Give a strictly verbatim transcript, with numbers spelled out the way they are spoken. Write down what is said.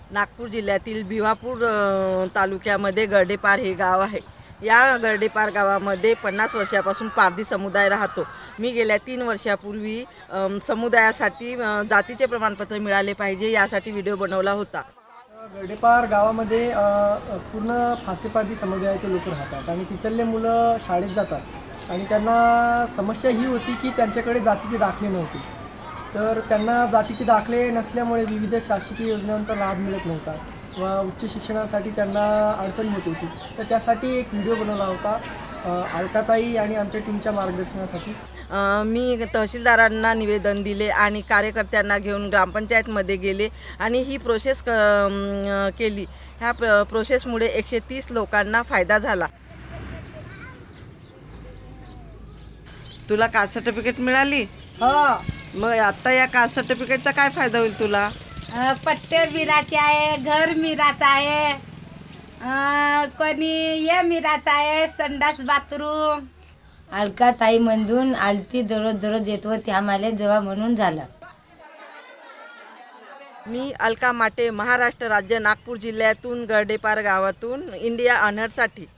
नागपूर जिल्ह्यातील भिवापूर तालुक्यामध्ये गर्डेपार हे गाव आहे। या गर्डेपार गावामध्ये पन्नास वर्षापासून पारधी समुदाय राहतो। मी गेल्या तीन वर्षापूर्वी समुदायासाठी जातीचे प्रमाणपत्र मिळाले पाहिजे यासाठी व्हिडिओ बनवला होता। गर्डेपार गावामध्ये पूर्ण फासे पारधी समुदायाचे लोक राहतात आणि तिथले मुलं शाळेत जातात आणि त्यांना समस्या ही होती की त्यांच्याकडे जातीचे दाखले नव्हते। तर त्यांना जातीचे दाखले नसल्यामुळे विविध शासकीय योजनांचा लाभ मिळत नव्हता व उच्च शिक्षणासाठी त्यांना अडचण होत होती। तर त्यासाठी एक व्हिडिओ बनवला होता अलकाताई आणि आमच्या टीमच्या मार्गदर्शनासाठी। मी तहसीलदारांना निवेदन दिले आणि कार्यकर्त्यांना घेऊन ग्रामपंचायतमध्ये गेले आणि ही प्रोसेस केली। ह्या प्र प्रोसेसमुळे एकशे तीस लोकांना फायदा झाला। तुला कास्ट सर्टिफिकेट मिळाली? हो। मग आता या कास्ट सर्टिफिकेटचा काय फायदा होईल तुला? पट्टे मिराचे आहे, घर मिराचं आहे, कोणी ये मिराचं आहे, संडास बाथरूम। अलका ताई म्हणून आलती, दररोज दररोज येत होती, आम्हाला जेव्हा म्हणून झालं। मी अलका माटे, महाराष्ट्र राज्य, नागपूर जिल्ह्यातून गर्डेपार गावातून इंडिया ऑनरसाठी।